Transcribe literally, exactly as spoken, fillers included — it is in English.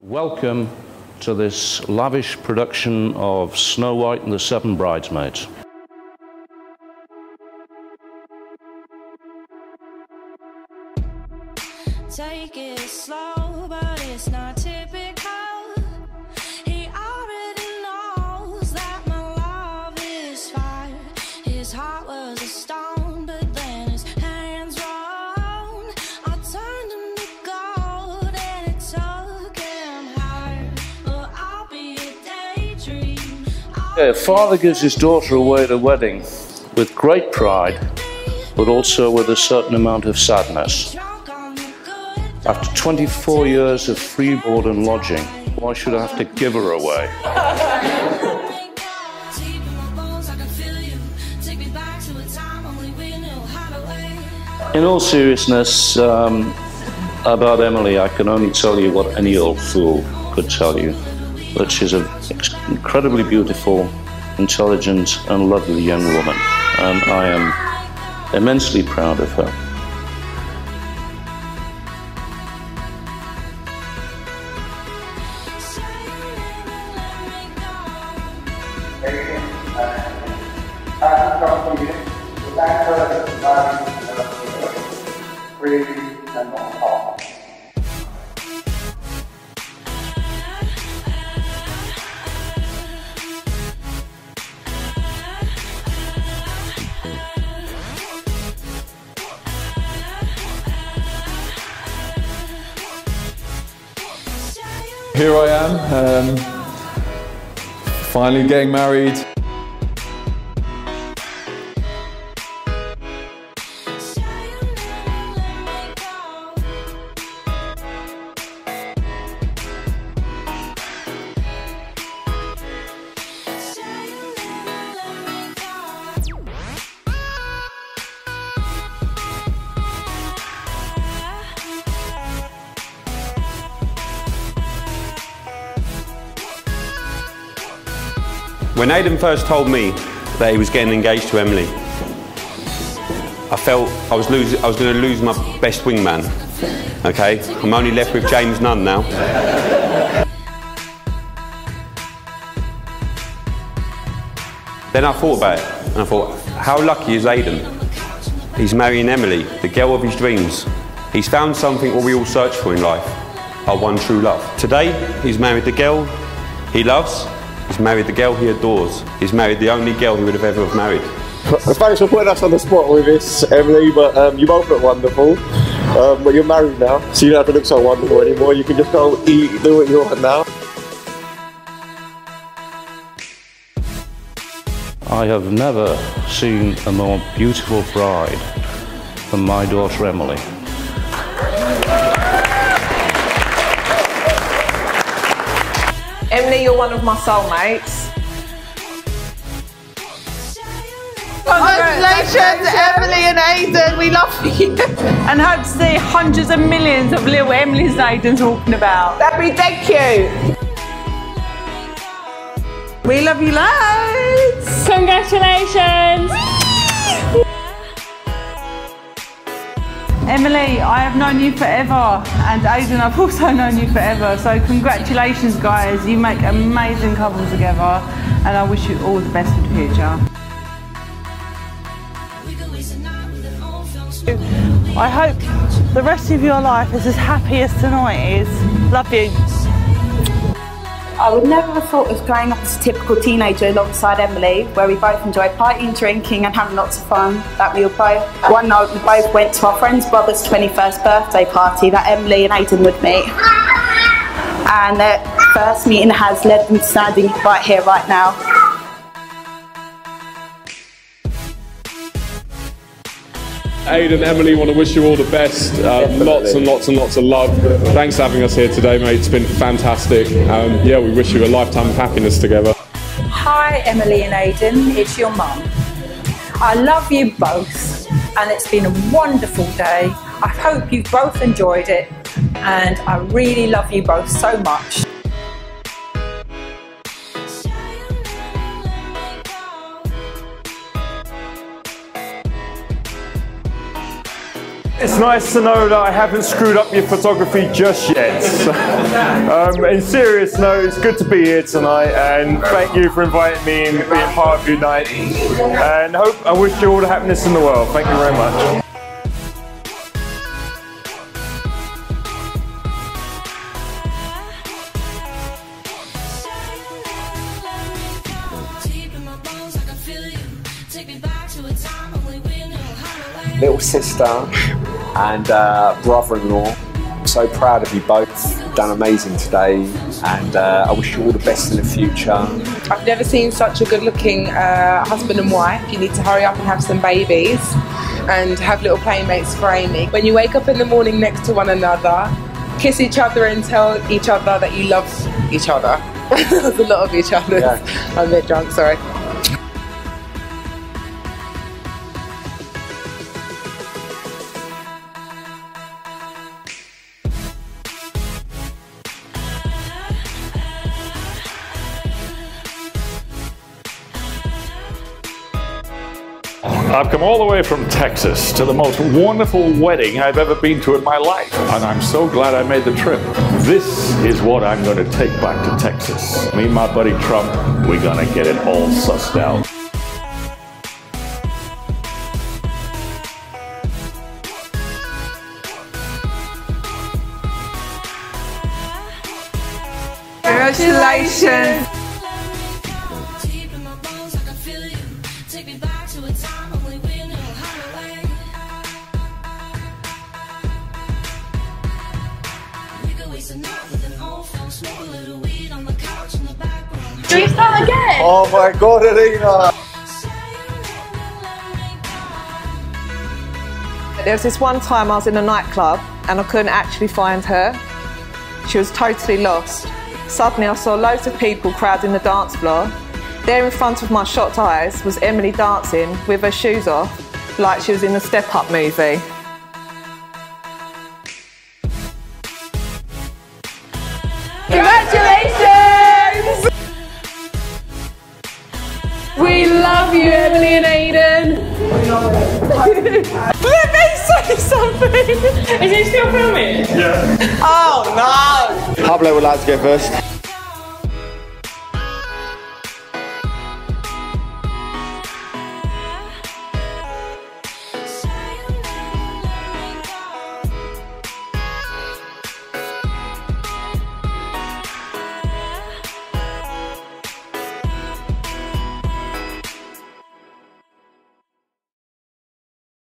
Welcome to this lavish production of Snow White and the Seven Bridesmaids. Take it slow, but it's not typical. He already knows that my love is fire. His heart was a stone, but then his hands rolled. I turned him to gold and it took him higher. Well, I'll be a daydream. Yeah, a father gives his daughter away at a wedding with great pride, but also with a certain amount of sadness. After twenty-four years of free board and lodging, why should I have to give her away? In all seriousness, um, about Emily, I can only tell you what any old fool could tell you, that she's an incredibly beautiful, intelligent and lovely young woman, and I am immensely proud of her. Here I am, um, finally getting married. When Aidan first told me that he was getting engaged to Emily, I felt I was, lose, I was going to lose my best wingman. Okay, I'm only left with James Nunn now. Then I thought about it, and I thought, how lucky is Aidan? He's marrying Emily, the girl of his dreams. He's found something what we all search for in life, our one true love. Today, he's married the girl he loves. He's married the girl he adores. He's married the only girl he would have ever have married. Thanks for putting us on the spot with this, Emily, but um, you both look wonderful. Um, but you're married now, so you don't have to look so wonderful anymore. You can just go eat, do what you want now. I have never seen a more beautiful bride than my daughter Emily. Emily, you're one of my soulmates. Congratulations, Emily and Aidan, we love you. And hope to see hundreds of millions of little Emilys and Aidans walking about. That'd be dead cute. We love you loads. Congratulations. Emily, I have known you forever, and Aidan, I've also known you forever, so congratulations guys, you make amazing couples together, and I wish you all the best for the future. I hope the rest of your life is as happy as tonight is. Love you. I would never have thought of growing up as a typical teenager alongside Emily, where we both enjoyed partying, drinking and having lots of fun. That we were both. One night we both went to our friend's brother's twenty-first birthday party that Emily and Aidan would meet. And their first meeting has led them to standing right here, right now. Aidan, Emily, want to wish you all the best. Um, lots and lots and lots of love. Thanks for having us here today, mate. It's been fantastic. Um, yeah, we wish you a lifetime of happiness together. Hi, Emily and Aidan. It's your mum. I love you both, and it's been a wonderful day. I hope you've both enjoyed it, and I really love you both so much. It's nice to know that I haven't screwed up your photography just yet. um, in serious note, it's good to be here tonight, and thank you for inviting me and being part of your night. And hope I wish you all the happiness in the world. Thank you very much. Little sister and uh, brother-in-law. I'm so proud of you both. You've done amazing today, and uh, I wish you all the best in the future. I've never seen such a good-looking uh, husband and wife. You need to hurry up and have some babies and have little playmates for Amy. When you wake up in the morning next to one another, kiss each other and tell each other that you love each other. There's a lot of each other. Yeah. I'm a bit drunk, sorry. I've come all the way from Texas to the most wonderful wedding I've ever been to in my life, and I'm so glad I made the trip. This is what I'm going to take back to Texas. Me and my buddy Trump, we're going to get it all sussed out. Congratulations! Should we start again? Oh my God, Alina! There was this one time I was in a nightclub and I couldn't actually find her. She was totally lost. Suddenly I saw loads of people crowding the dance floor. There in front of my shocked eyes was Emily dancing with her shoes off, like she was in the Step Up movie. Congratulations! We love you, Emily and Aiden. Let me say something! Is it still filming? Yeah. Oh no! Pablo would like to go first.